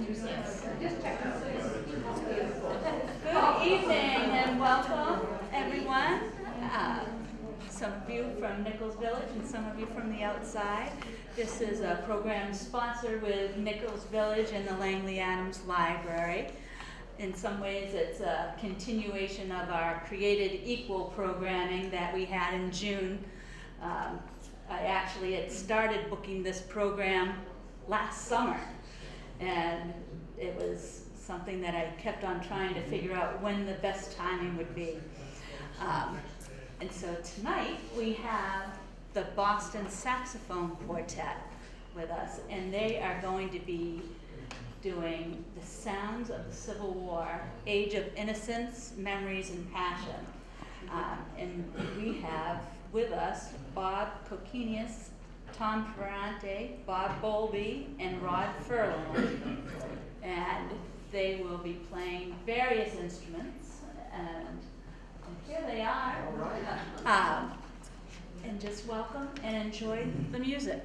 Good evening and welcome, everyone. Some of you from Nichols Village and some of you from the outside. This is a program sponsored with Nichols Village and the Langley Adams Library. In some ways, it's a continuation of our Created Equal programming that we had in June. I actually had started booking this program last summer, and it was something that I kept on trying to figure out when the best timing would be. And so tonight we have the Boston Saxophone Quartet with us, and they are going to be doing The Sounds of the Civil War, Age of Innocence, Memories, and Passion. And we have with us Bob Kokenius, Tom Ferrante, Bob Bowlby, and Rod Ferland. And they will be playing various instruments, and here they are. All right. And just welcome and enjoy the music.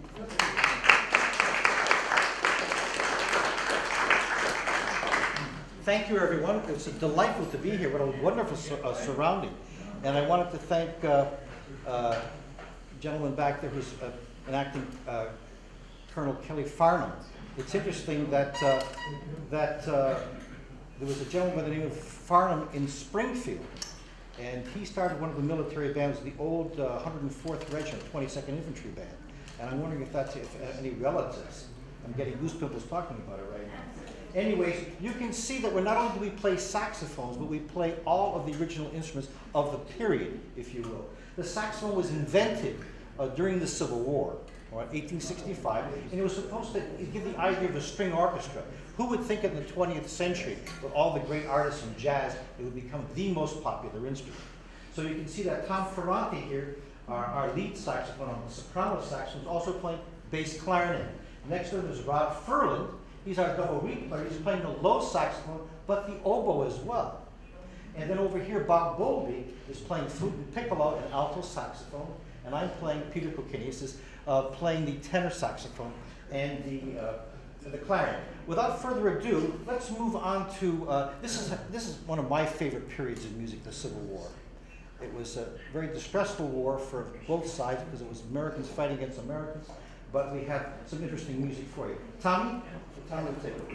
Thank you, everyone. It's delightful to be here. What a wonderful surrounding. And I wanted to thank a gentleman back there who's an acting Colonel Kelly Farnham. It's interesting that there was a gentleman by the name of Farnham in Springfield, and he started one of the military bands, the old 104th Regiment, 22nd Infantry Band. And I'm wondering if that's any relatives. I'm getting goosebumps talking about it right now. Anyways, you can see that not only do we play saxophones, but we play all of the original instruments of the period, if you will. The saxophone was invented during the Civil War, or 1865, and it was supposed to give the idea of a string orchestra. Who would think in the 20th century, with all the great artists in jazz, it would become the most popular instrument? So you can see that Tom Ferrante here, our lead saxophone on the soprano saxophone, is also playing bass clarinet. Next to him is Rod Ferland. He's our double reed player. He's playing the low saxophone, but the oboe as well. And then over here, Bob Bowlby is playing flute and piccolo and alto saxophone, and I'm playing, Peter Kokenius is playing the tenor saxophone and the clarinet. Without further ado, let's move on to, this is one of my favorite periods in music, the Civil War. It was a very distressful war for both sides because it was Americans fighting against Americans, but we have some interesting music for you. Tommy? Tommy will take it.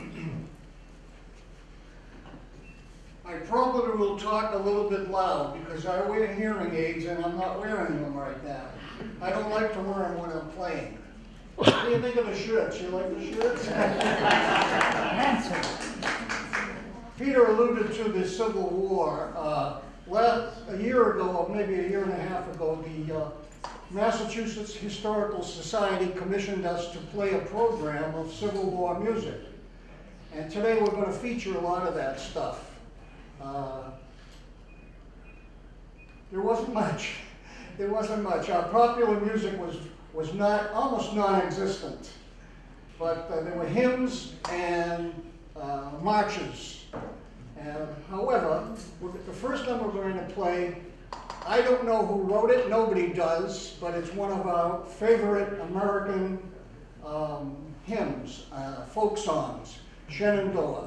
I probably will talk a little bit loud because I wear hearing aids and I'm not wearing them right now. I don't like to wear them when I'm playing. What do you think of the shirts? You like the shirts? Peter alluded to the Civil War. A year ago, or maybe a year and a half ago, the Massachusetts Historical Society commissioned us to play a program of Civil War music. And today we're going to feature a lot of that stuff. There wasn't much. There wasn't much. Our popular music was almost non-existent. But there were hymns and marches. However, the first number we're going to play, I don't know who wrote it, nobody does, but it's one of our favorite American hymns, folk songs, Shenandoah.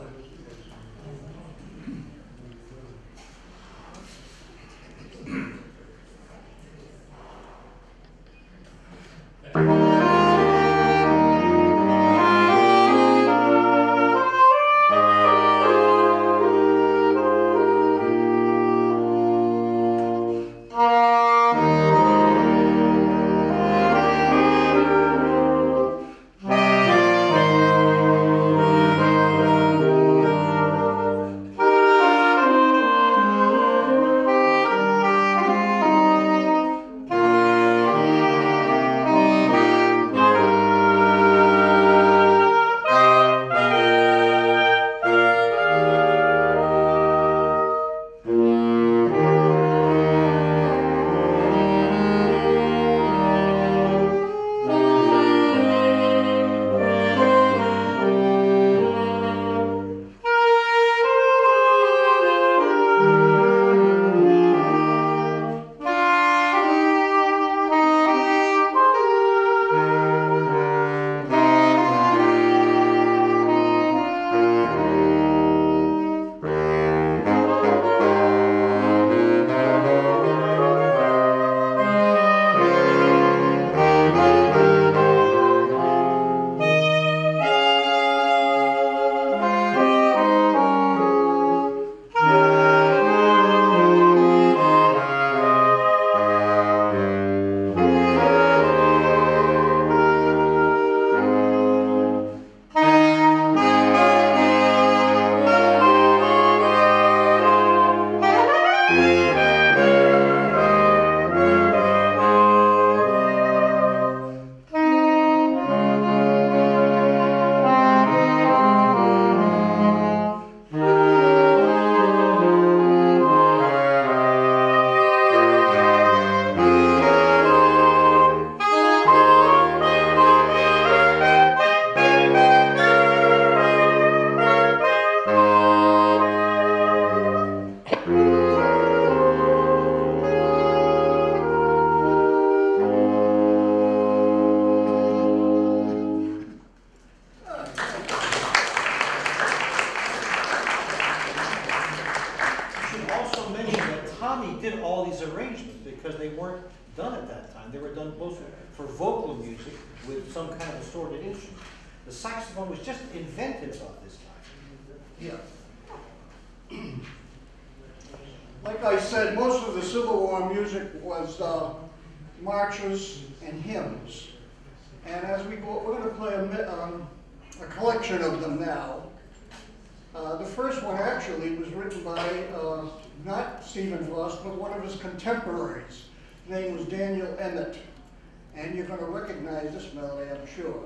because they weren't done at that time. They were done both for vocal music with some kind of assorted instrument. The saxophone was just invented about this time. Yeah. Like I said, most of the Civil War music was marches and hymns. And as we go, we're going to play a collection of them now. The first one actually was written by not Stephen Frost, but one of his contemporaries. His name was Daniel Emmett. And you're going to recognize this melody, I'm sure.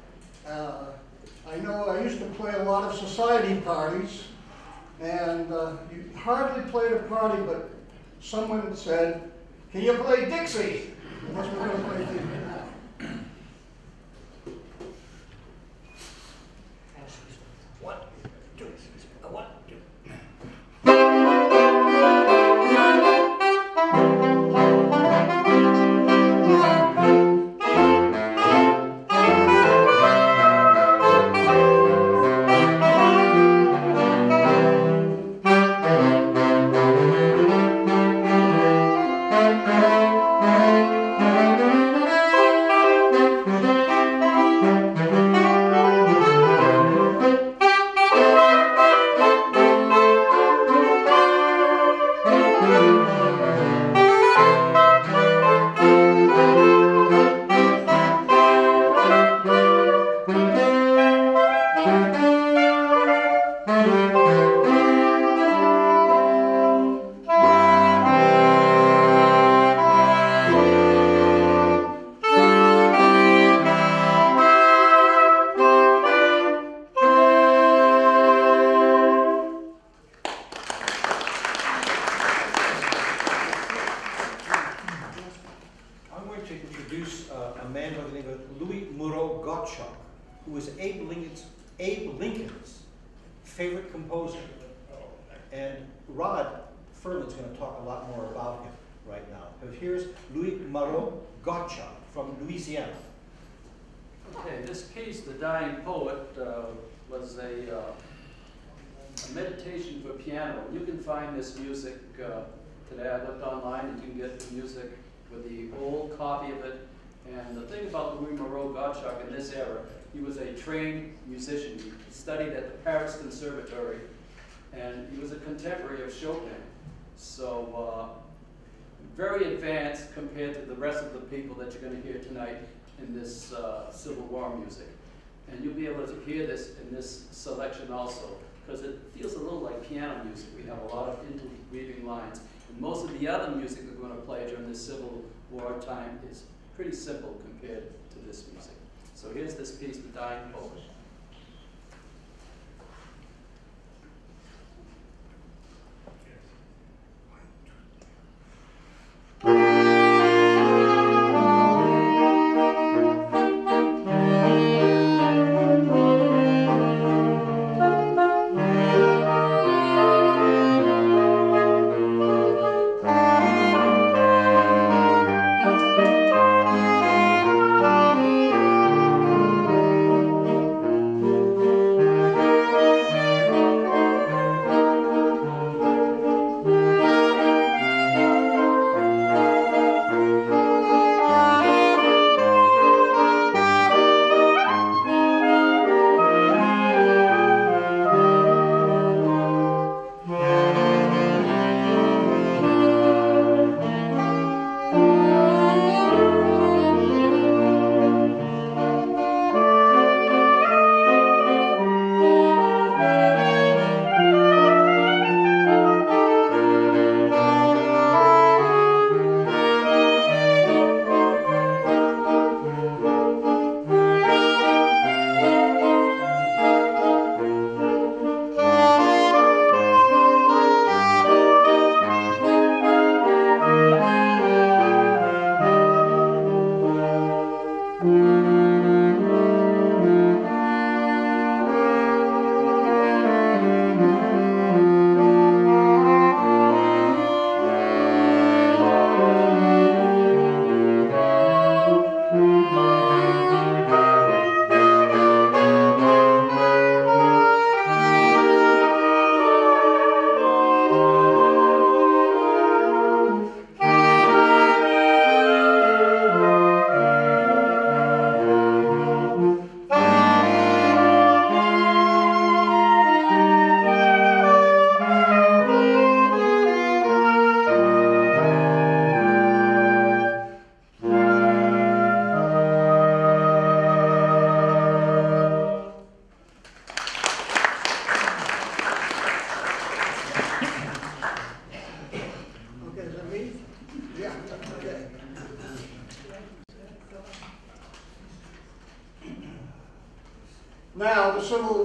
I know I used to play a lot of society parties, and you hardly played a party, but someone said, "Can you play Dixie?" And that's what we're going to play Dixie now. One, two, one, two. Favorite composer. And Rod Furman's going to talk a lot more about him right now. But here's Louis Moreau Gottschalk from Louisiana. Okay, this piece, The Dying Poet, was a meditation for piano. You can find this music today. I looked online and you can get the music with the old copy of it. And the thing about Louis Moreau Gottschalk in this era, he was a trained musician. He studied at the Paris Conservatory, and he was a contemporary of Chopin. So very advanced compared to the rest of the people that you're going to hear tonight in this Civil War music. And you'll be able to hear this in this selection also, because it feels a little like piano music. We have a lot of interweaving lines. And most of the other music that we're going to play during this Civil War time is pretty simple compared to this music. So here's this piece, The Dying Poet.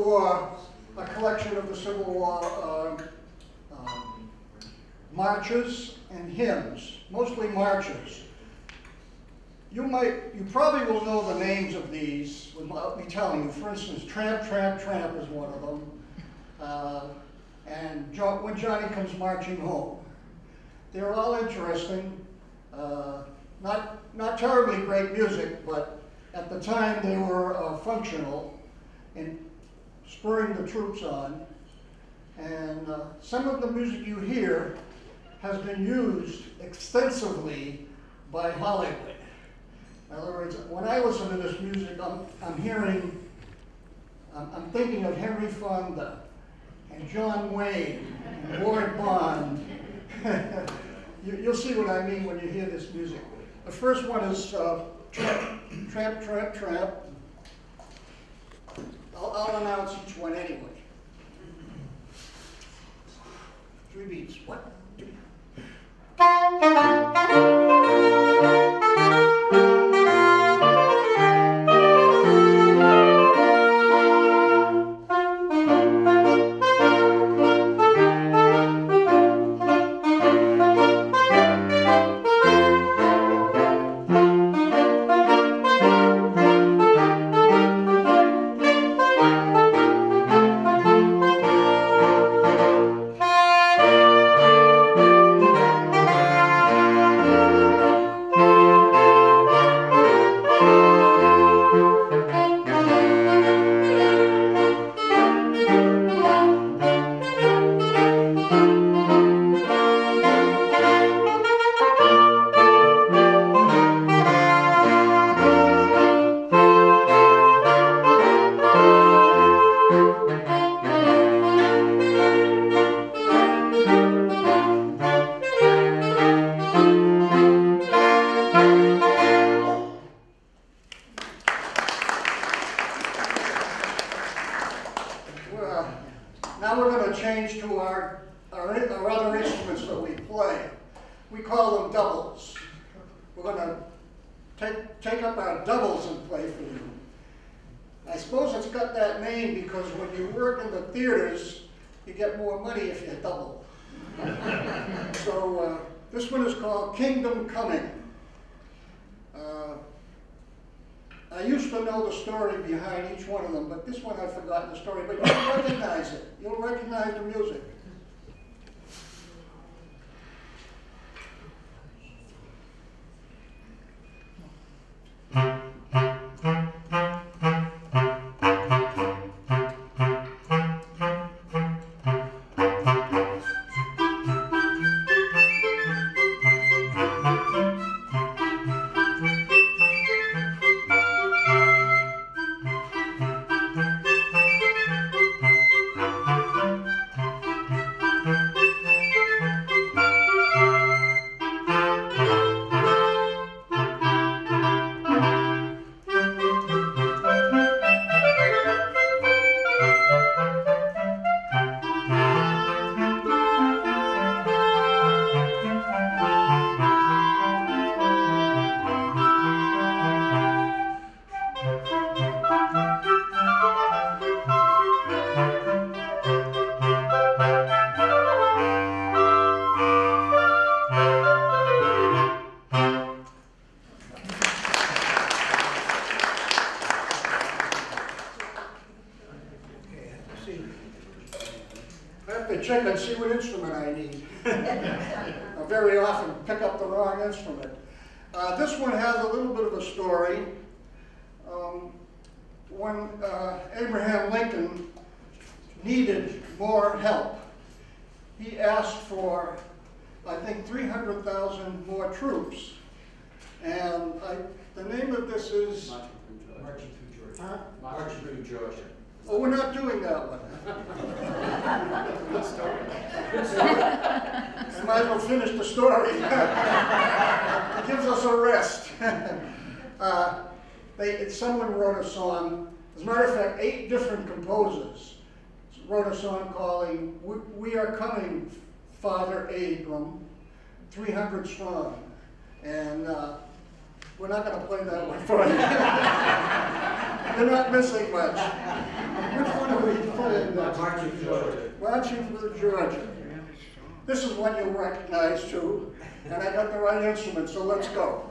War, a collection of the Civil War marches and hymns, mostly marches. You probably will know the names of these without me telling you. For instance, Tramp, Tramp, Tramp is one of them. And When Johnny Comes Marching Home. They're all interesting. Not terribly great music, but at the time they were functional in spurring the troops on. And some of the music you hear has been used extensively by Hollywood. In other words, when I listen to this music, I'm thinking of Henry Fonda and John Wayne and Ward Bond. You'll see what I mean when you hear this music. The first one is Tramp, Tramp, Tramp, Tramp. I'll announce each one anyway. 3 beats. 1, 2. Now we're going to change to our other instruments that we play. We call them doubles. We're going to take up our doubles and play for you. I suppose it's got that name because when you work in the theaters, you get more money if you double. So this one is called Kingdom Coming. I used to know the story behind each one of them, but this one I've forgotten the story, but you'll recognize it. You'll recognize the music. Check and see what instrument I need. I very often pick up the wrong instrument. This one has a little bit of a story. When Abraham Lincoln needed more help, he asked for, I think, 300,000 more troops. And the name of this is... Marching through Georgia. Huh? Marching through Georgia. Oh, we're not doing that one. Good story. I might as well finish the story. It gives us a rest. Someone wrote a song. As a matter of fact, 8 different composers wrote a song calling "We Are Coming, Father Abram, 300 Strong." And we're not going to play that one for you. You're not missing much. Which one are we Marching for Georgia. This is one you'll recognize too, and I got the right instrument, so let's go.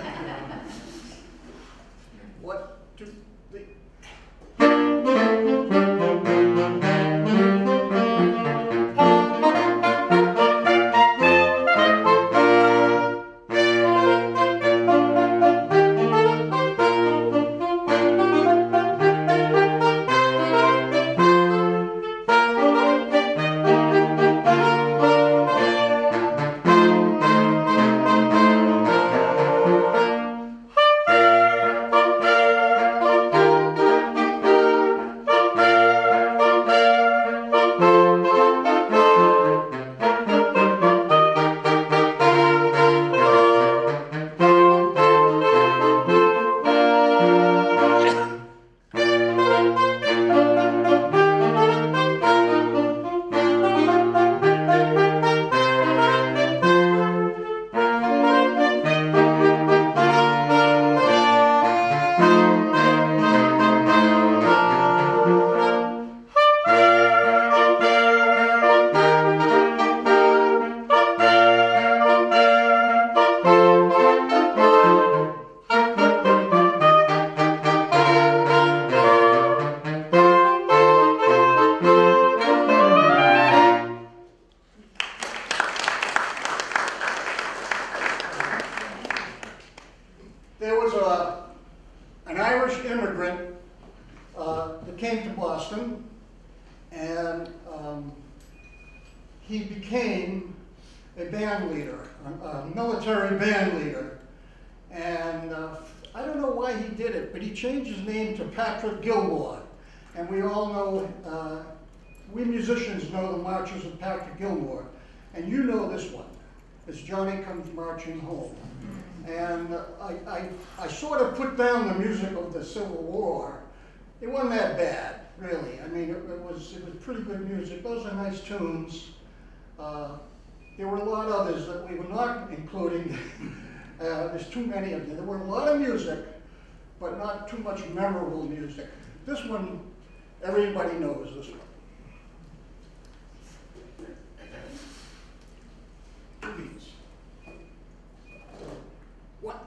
1, 2, 3. There was an Irish immigrant that came to Boston, and he became a band leader, a military band leader. And I don't know why he did it, but he changed his name to Patrick Gilmore. And we all know, we musicians know the marches of Patrick Gilmore. And you know this one, it's Johnny Comes Marching Home. And I sort of put down the music of the Civil War. It wasn't that bad, really. I mean, it was pretty good music. Those are nice tunes. There were a lot of others that we were not including. There's too many of them. There were a lot of music, but not too much memorable music. This one, everybody knows this one. Two beats. One.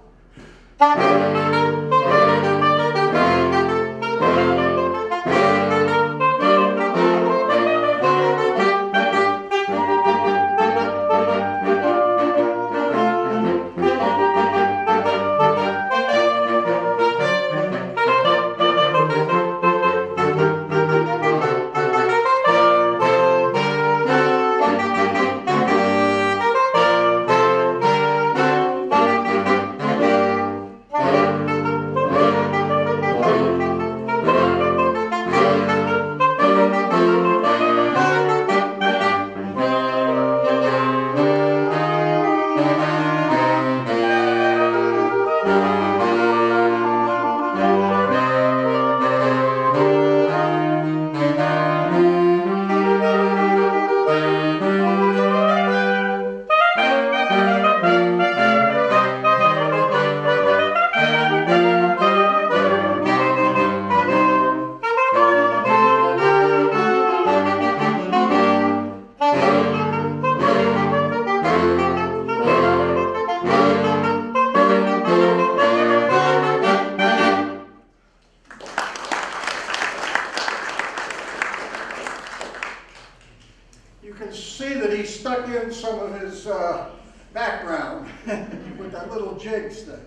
You can see that he stuck in some of his background with that little jigs thing.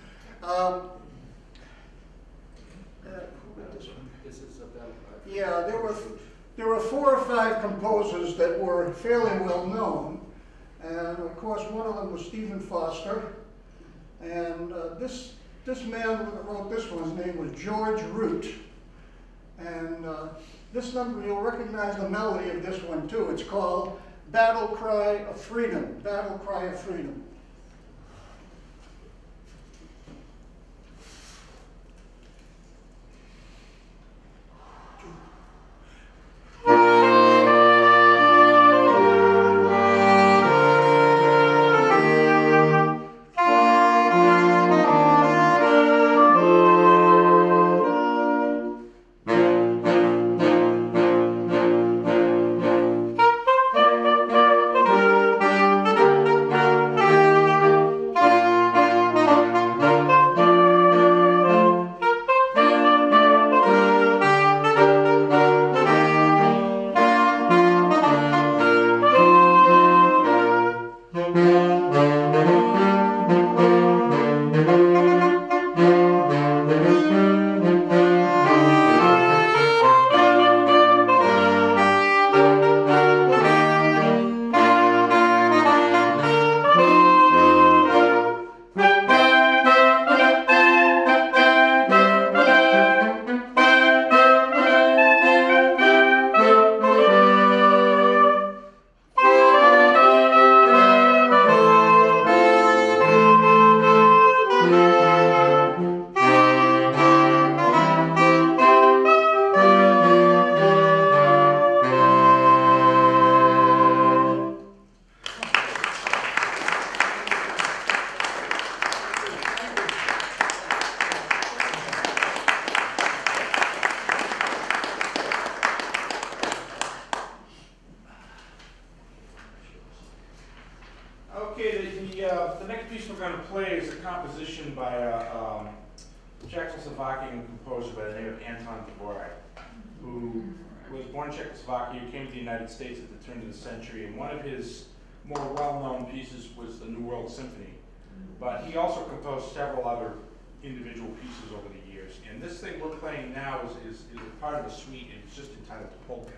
This is a bell cry. Yeah, there were 4 or 5 composers that were fairly well known, and of course one of them was Stephen Foster, and this man that wrote this one, his name was George Root, and this number, you'll recognize the melody of this one too. It's called Battle Cry of Freedom, Battle Cry of Freedom. we're going to play is a composition by a Czechoslovakian composer by the name of Anton Dvorak, who was born in Czechoslovakia, came to the United States at the turn of the century, and one of his more well-known pieces was the New World Symphony. But he also composed several other individual pieces over the years. And this thing we're playing now is a part of a suite, and it's just entitled Polka.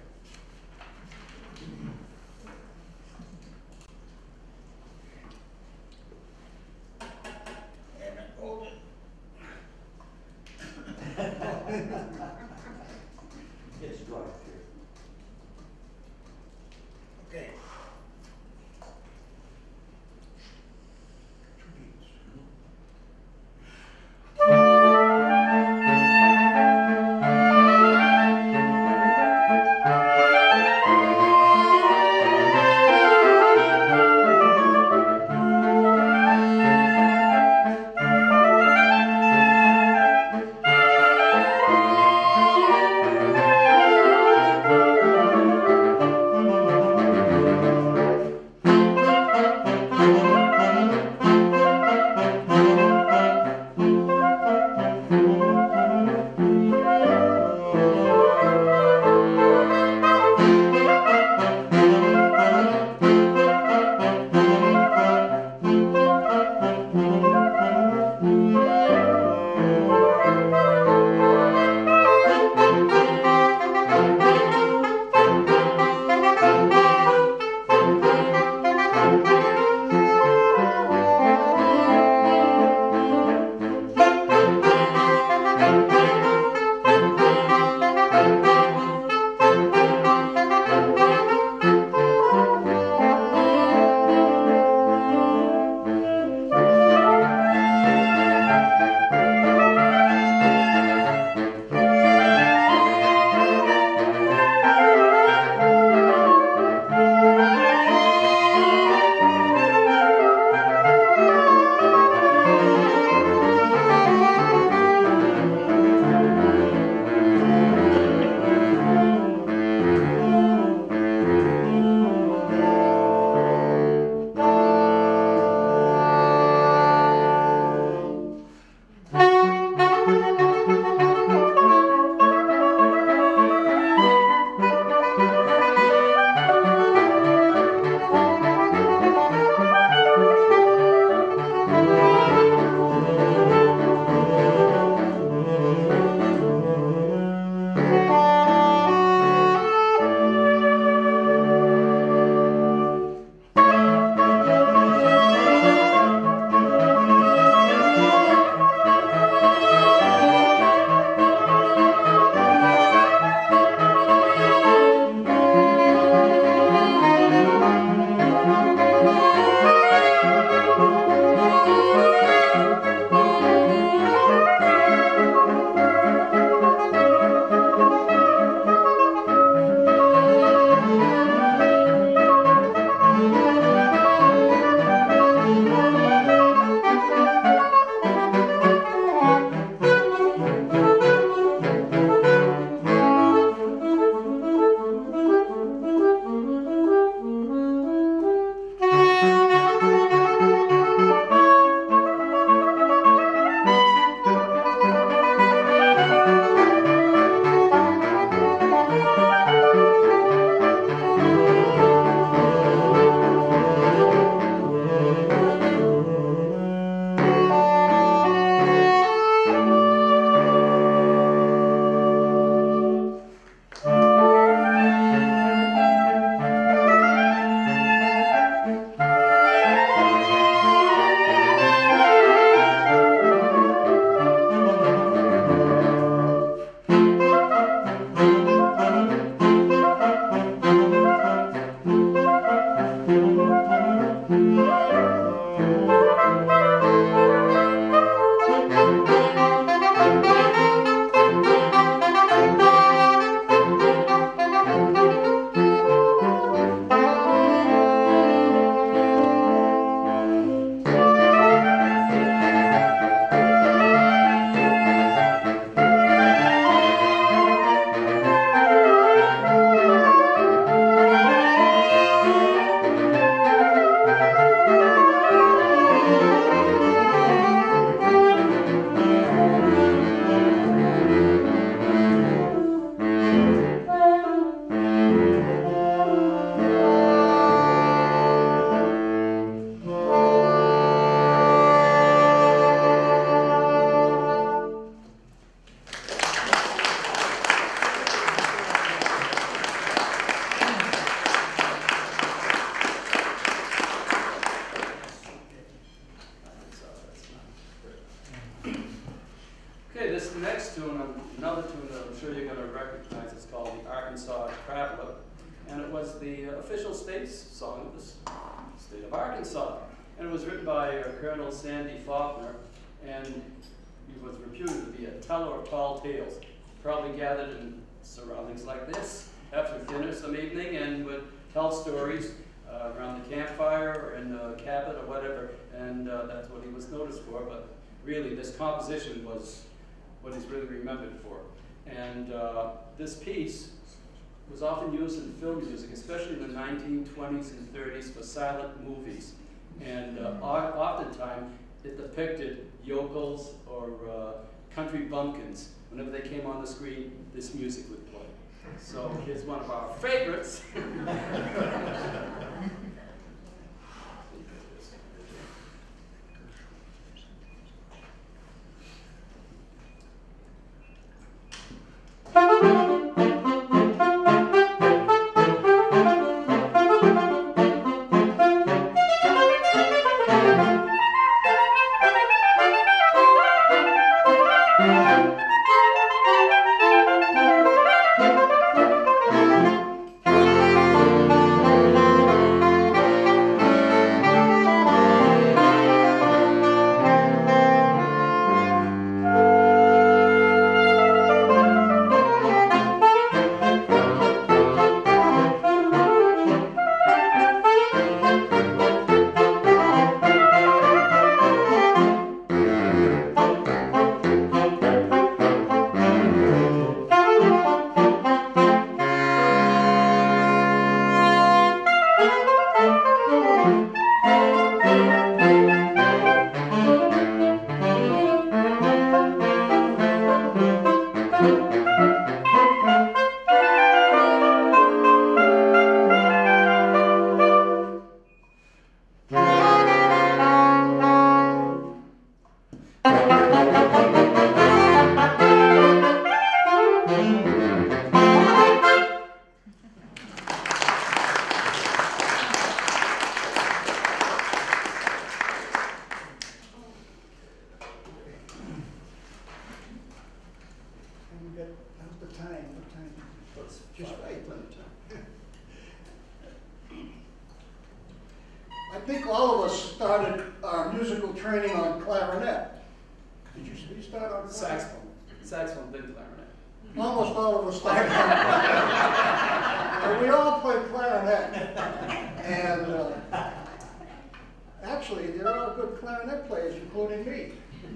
It's dry here. Okay. capella, and it was the official state song of the state of Arkansas. And it was written by Colonel Sandy Faulkner, and he was reputed to be a teller of tall tales, probably gathered in surroundings like this after dinner some evening and would tell stories around the campfire or in the cabin or whatever, and that's what he was noticed for. But really, this composition was what he's really remembered for. And this piece was often used in film music, especially in the 1920s and 30s for silent movies. And oftentimes it depicted yokels or country bumpkins. Whenever they came on the screen, this music would play. So here's one of our favorites. I think all of us started our musical training on clarinet. Did you start on Saxophone. Saxophone, then clarinet. Almost all of us started on clarinet. But we all play clarinet. And actually, there are good clarinet players, including me.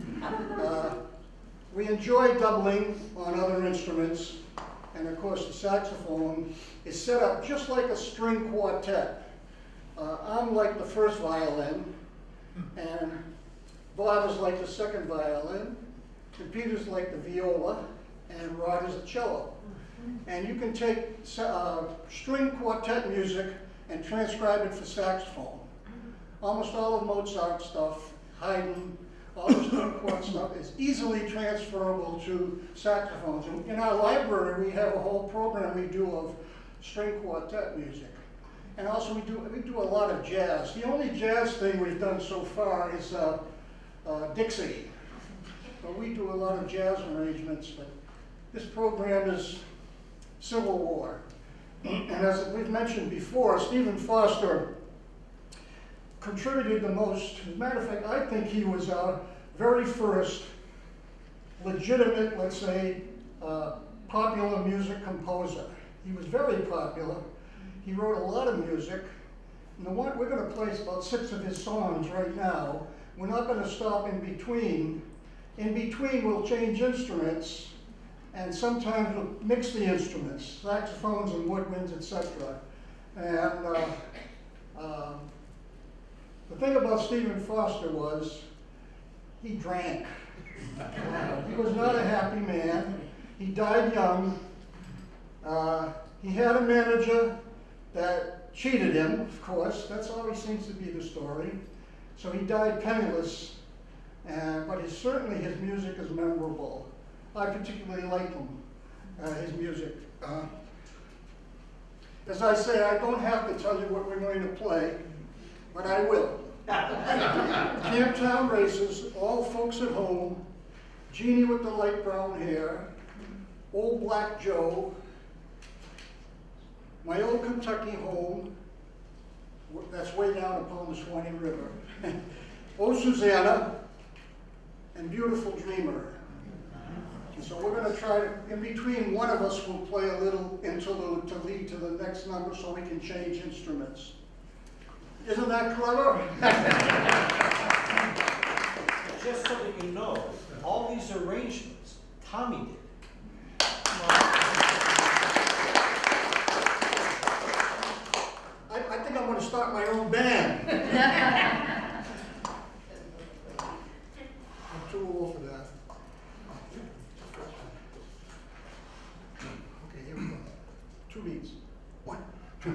We enjoy doubling on other instruments. And of course, the saxophone is set up just like a string quartet. I'm like the first violin, and Bob is like the second violin, and Peter's like the viola, and Rod is the cello. And you can take string quartet music and transcribe it for saxophone. Almost all of Mozart's stuff, Haydn, all the string quartet stuff is easily transferable to saxophones. And in our library, we have a whole program we do of string quartet music. And also we do a lot of jazz. The only jazz thing we've done so far is Dixie. But we do a lot of jazz arrangements, but this program is Civil War. And as we've mentioned before, Stephen Foster contributed the most. As a matter of fact, I think he was our very first legitimate, let's say, popular music composer. He was very popular. He wrote a lot of music. And we're going to play about 6 of his songs right now. We're not going to stop in between. In between, we'll change instruments, and sometimes we'll mix the instruments, saxophones and woodwinds, etc. And the thing about Stephen Foster was he drank. He was not a happy man. He died young. He had a manager that cheated him, of course. That's always seems to be the story. So he died penniless, but certainly his music is memorable. I particularly like him, his music. As I say, I don't have to tell you what we're going to play, but I will. Camptown Races, All Folks at Home, Jeannie with the Light Brown Hair, Old Black Joe, my old Kentucky home, that's way down upon the Swanee River. Oh, Susanna, and Beautiful Dreamer. And so we're going to try to, in between, one of us will play a little interlude to lead to the next number so we can change instruments. Isn't that clever? Just so that you know, all these arrangements, Tommy did. I think I'm going to start my own band. I'm too old for that. Okay, here we go. 2 beats. 1, 2.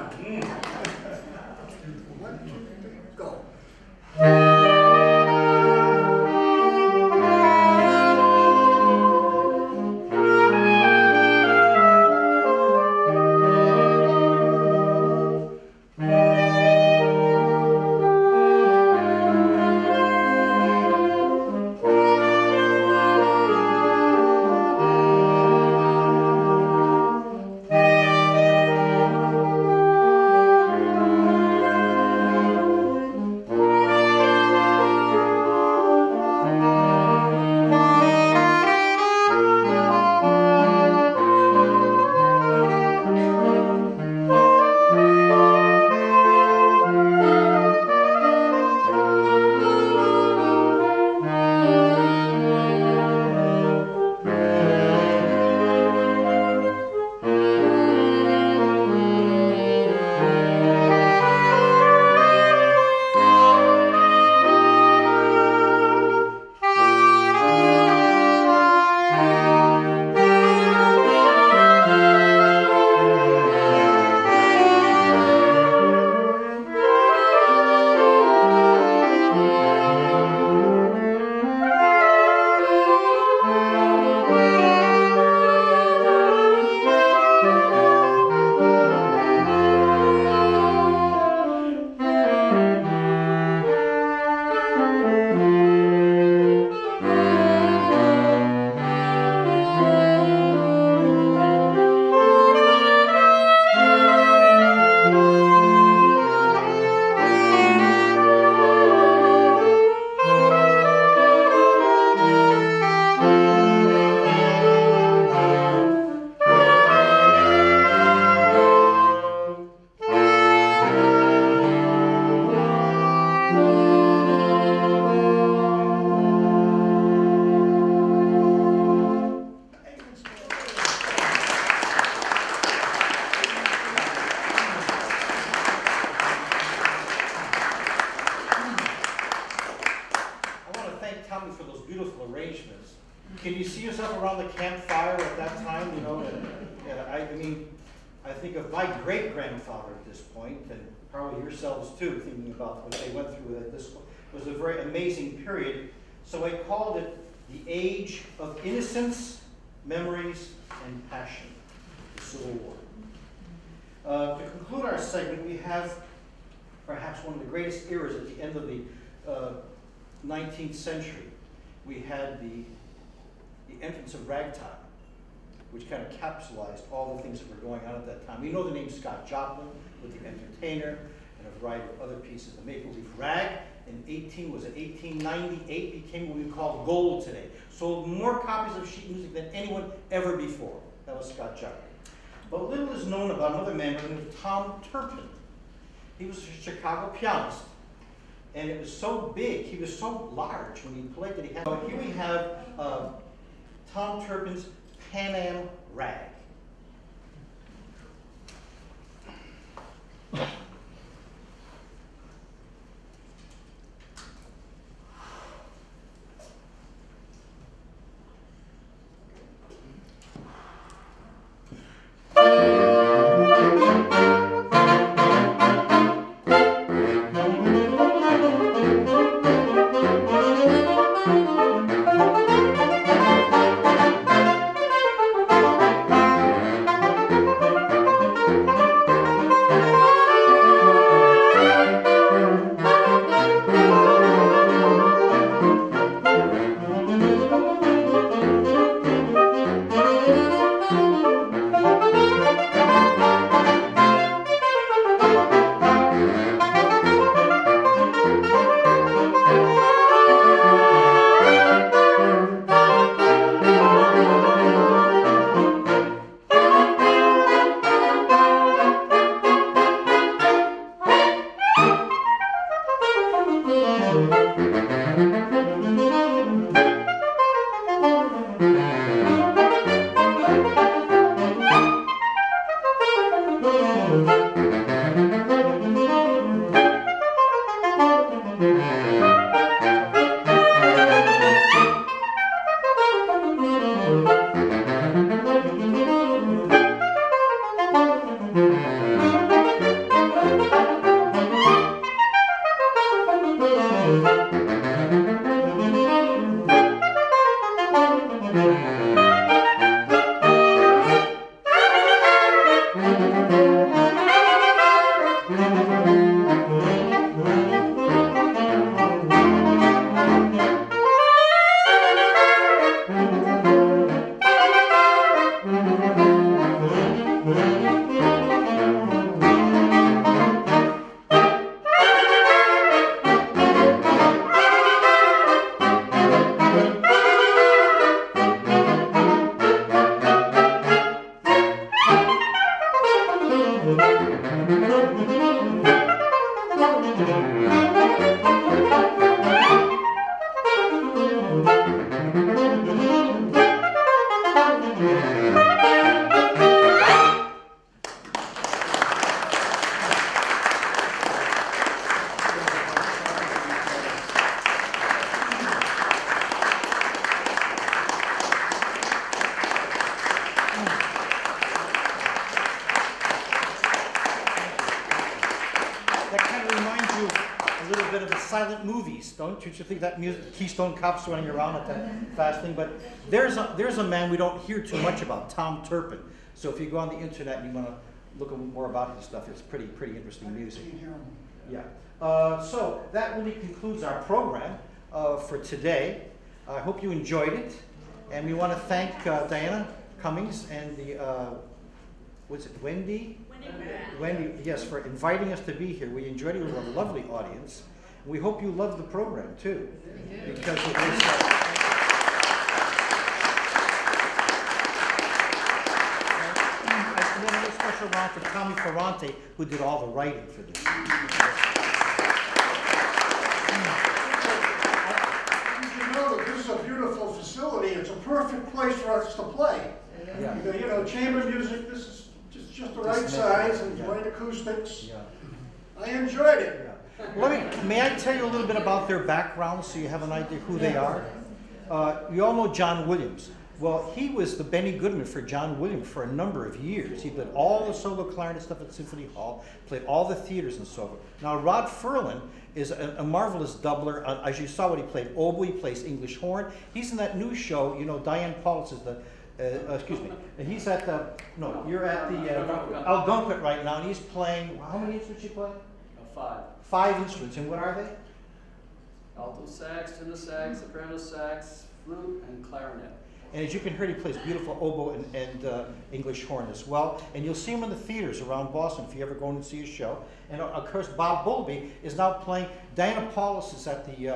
fun. 1, 2, 3, go. Can you see yourself around the campfire at that time, you know? And I mean, I think of my great-grandfather at this point, and probably yourselves too, thinking about what they went through at this point. It was a very amazing period. So I called it the age of innocence, memories, and passion, the Civil War. To conclude our segment, we have perhaps one of the greatest eras at the end of the 19th century. We had the entrance of ragtime, which kind of capsulized all the things that were going on at that time. We know the name Scott Joplin with The Entertainer and a variety of other pieces. The Maple Leaf Rag in 1898 became what we call gold today. Sold more copies of sheet music than anyone ever before. That was Scott Joplin. But little is known about another man named Tom Turpin. He was a Chicago pianist. And it was so big, he was so large when he played that he had. So here we have Tom Turpin's Pan Am Rag. Silent movies, don't you think that music, Keystone Cops running around at that fast thing? But there's a man we don't hear too much about, Tom Turpin. So if you go on the internet and you want to look more about his stuff, it's pretty interesting music. Yeah. So that really concludes our program for today. I hope you enjoyed it, and we want to thank Diana Cummings and the what's it, Wendy? Wendy, yes, for inviting us to be here. We enjoyed it. We have a lovely audience. We hope you love the program too, because it is. And then a special round for Tommy Ferrante, who did all the writing for this. You know that this is a beautiful facility. It's a perfect place for us to play. Yeah. You know, chamber music. This is just the right size and the right acoustics. Yeah. I enjoyed it. Yeah. May I tell you a little bit about their background so you have an idea who they are? You all know John Williams. Well, he was the Benny Goodman for John Williams for a number of years. He did all the solo clarinet stuff at Symphony Hall, played all the theaters and so forth. Now, Rod Ferlin is a marvelous doubler. As you saw what he played oboe, he plays English horn. He's in that new show, you know, Diane Paulus is the, excuse me, he's at the, no, you're at the Algonquin right now, and he's playing, how many instruments you play? 5. 5 instruments, and what are they? Alto sax, tenor sax, soprano sax, flute, and clarinet. And as you can hear, he plays beautiful oboe and English horn as well. And you'll see him in the theaters around Boston if you ever go in and see his show. And of course, Bob Bowlby is now playing. Diana Paulus is at the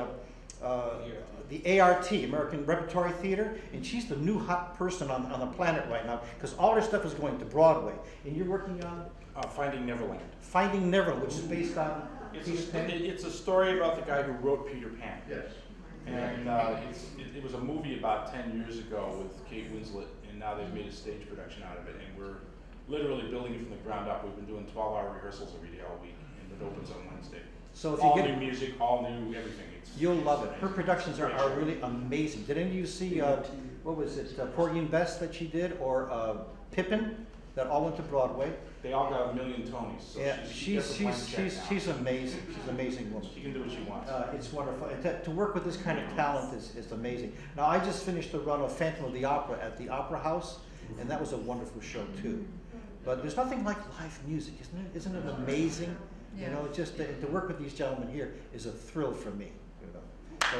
ART, American Repertory Theater, and she's the new hot person on the planet right now because all her stuff is going to Broadway. And you're working on? Finding Neverland. Finding Neverland, which is based on It's a story about the guy who wrote Peter Pan. Yes. And it was a movie about 10 years ago with Kate Winslet, and now they've made a stage production out of it, and we're literally building it from the ground up. We've been doing 12-hour rehearsals every day all week, and it opens on Wednesday. So if all you get new music, all new everything. You'll love it. Her productions are really amazing. Did any of you see, what was it, Porgy and Bess that she did, or Pippin, that all went to Broadway? They all got 1 million Tonys. So Yeah, she's she's amazing. She's an amazing woman. She can do what she wants. It's wonderful. And to work with this kind of talent is amazing. Now, I just finished the run of Phantom of the Opera at the Opera House, and that was a wonderful show too. But there's nothing like live music, isn't it? Isn't it amazing? Yeah. You know, just to work with these gentlemen here is a thrill for me. You know. So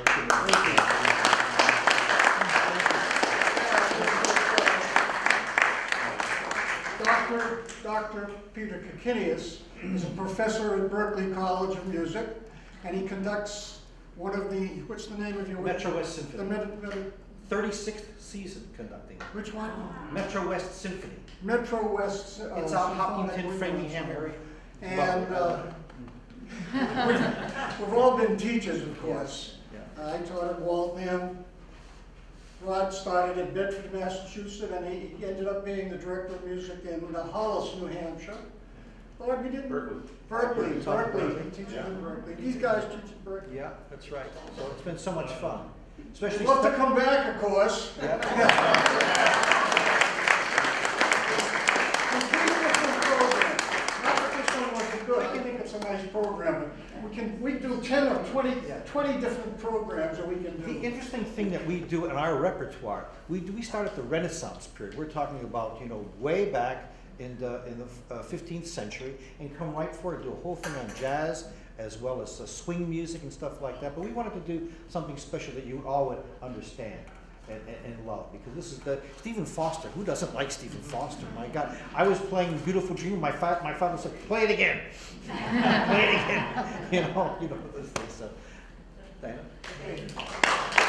Dr. Peter Kikinius is a professor at Berklee College of Music, and he conducts one of the, what's the name of your Metro West Symphony. The 36th season conducting. which one? Metro West Symphony. Metro West. It's out Hopkinton, Framingham area. And we've all been teachers, of course. Yeah. I taught at Waltham. Rod started in Bedford, Massachusetts, and he ended up being the director of music in Hollis, New Hampshire. Lord, we did Berklee. He teaches in Berklee. These guys teach in Berklee. Yeah, that's right. So it's been so much fun. Especially We'd love to come back, of course. Yeah. I think it's a nice program. We do 10 or 20 different programs that we can do. The interesting thing that we do in our repertoire, we start at the Renaissance period. We're talking about, you know, way back in the 15th century and come right forward, do a whole thing on jazz as well as swing music and stuff like that. But we wanted to do something special that you all would understand and love, because this is the Stephen Foster. Who doesn't like Stephen Foster? My God, I was playing Beautiful Dream. My father said, "Play it again, play it again." You know this thing. So, Diana.